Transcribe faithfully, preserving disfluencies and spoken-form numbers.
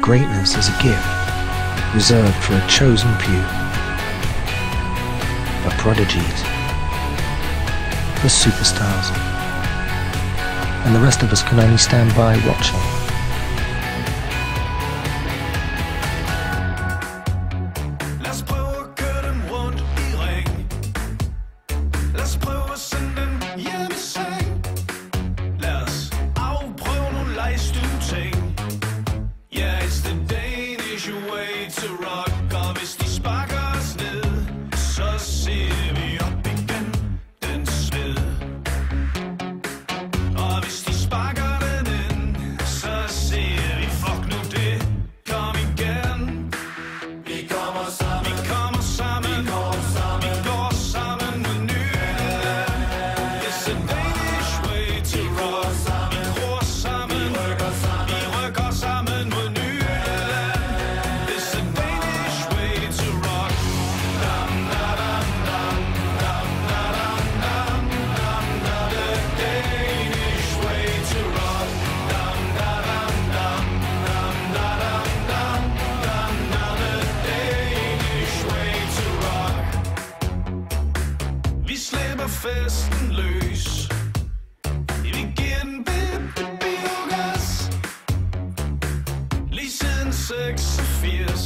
greatness is a gift reserved for a chosen few. For prodigies, for superstars, and the rest of us can only stand by watching. Lad os prøve at køre dem rundt i ring. Lad os prøve at sende dem hjem i seng. Lad os afprøve nogle legestue-ting. Yeah, it's the Danish way to rock. Og hvis de sparker os ned, så ser vi op igen den sved. Og hvis de sparker den ind, så ser vi fuck nu det. Kom igen. Vi kommer sammen. Vi kommer sammen. Vi går sammen. Vi går sammen med Nyland. It's a Danish way to rock. Vi gror sammen. Vi rykker sammen. Vi rykker sammen mod Nyland. It's a Danish way to rock. Dam da dam dam dam da dam dam dam da. The Danish way to rock. Dam da dam dam dam da dam dam dam da. The Danish way to rock. Vi slipper festen løs. Vi giver den bip biogas. Lige siden seksogfirs